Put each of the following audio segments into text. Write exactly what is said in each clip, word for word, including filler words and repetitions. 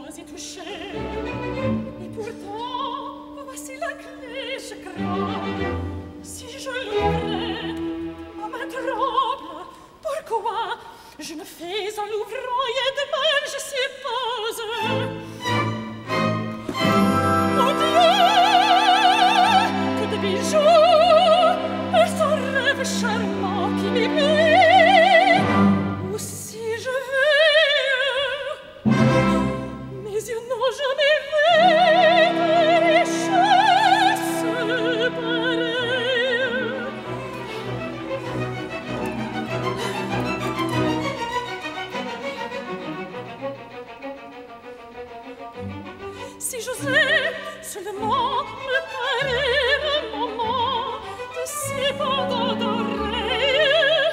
quasi touchée. Et pourtant, voici la clé, je crois. Si je l'ouvrais, ma main tremble. Pourquoi? Je ne fais en l'ouvrant et de mal, je suppose. Mon Dieu, que de bijoux, et son rêve charmant qui m'éblouit. Ou si je veux, mes yeux n'ont jamais vu des richesses pareilles. Si j'osais seulement me parer un moment de ces pendants d'oreilles.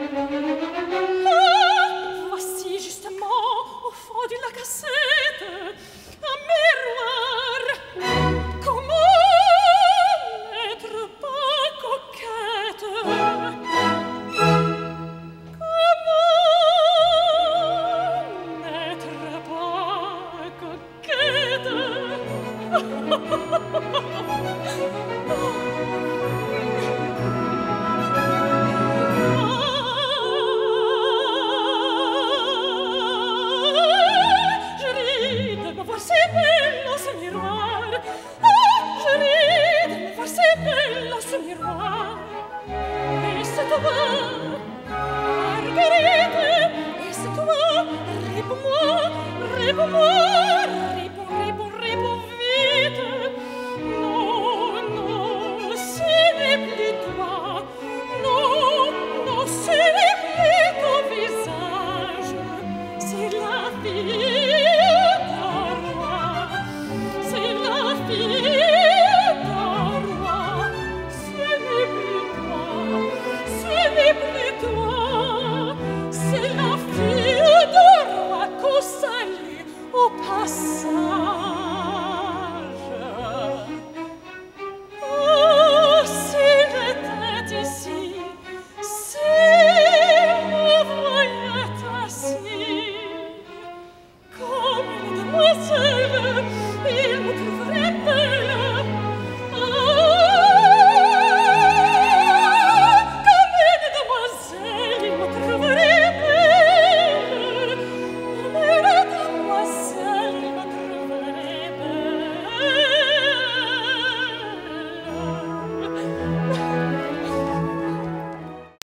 Ah, voici justement au fond de la cassette un miroir. Comment n'être pas coquette? Comment n'être pas coquette? Je ris de me voir si belle dans ce miroir. Ah, je ris de me voir si belle dans ce miroir. Et c'est toi, Marguerite, et c'est toi, réponds-moi, réponds-moi, réponds-moi.